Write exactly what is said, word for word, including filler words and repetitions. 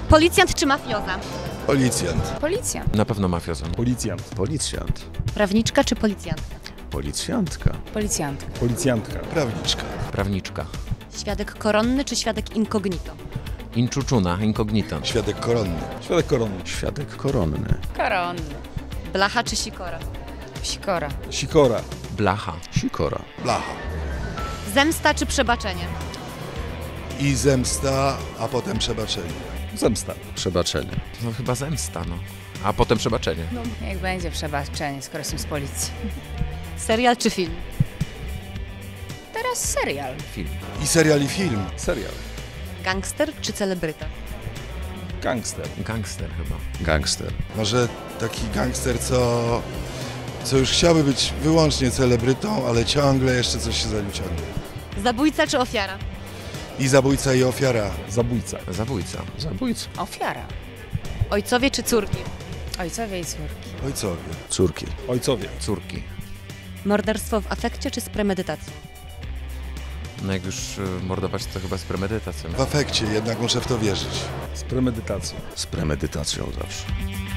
Policjant czy mafioza? Policjant. Policjant. Na pewno mafiozon. Policjant. Policjant. Prawniczka czy policjantka? Policjantka. Policjantka. Policjantka. Prawniczka. Prawniczka. Świadek koronny czy świadek incognito? Inczuczuna, incognito. Świadek koronny. Świadek koronny. Świadek koronny. Koronny. Blacha czy sikora? Sikora. Sikora. Blacha. Sikora. Blacha. Zemsta czy przebaczenie? I zemsta, a potem przebaczenie. Zemsta. Przebaczenie. No chyba zemsta, no. A potem przebaczenie. Niech będzie przebaczenie, skoro jestem z policji. Serial czy film? Teraz serial. Film. I serial, i film. Serial. Gangster czy celebryta? Gangster. Gangster chyba. Gangster. Może taki gangster, co, co już chciałby być wyłącznie celebrytą, ale ciągle jeszcze coś się za nim ciągnie. Zabójca czy ofiara? I zabójca, i ofiara. Zabójca. Zabójca. Zabójca. Ofiara. Ojcowie czy córki? Ojcowie i córki. Ojcowie. Córki. Ojcowie. Córki. Morderstwo w afekcie czy z premedytacją? No jak już y, mordować, to chyba z premedytacją. W afekcie, jednak muszę w to wierzyć. Z premedytacją. Z premedytacją zawsze.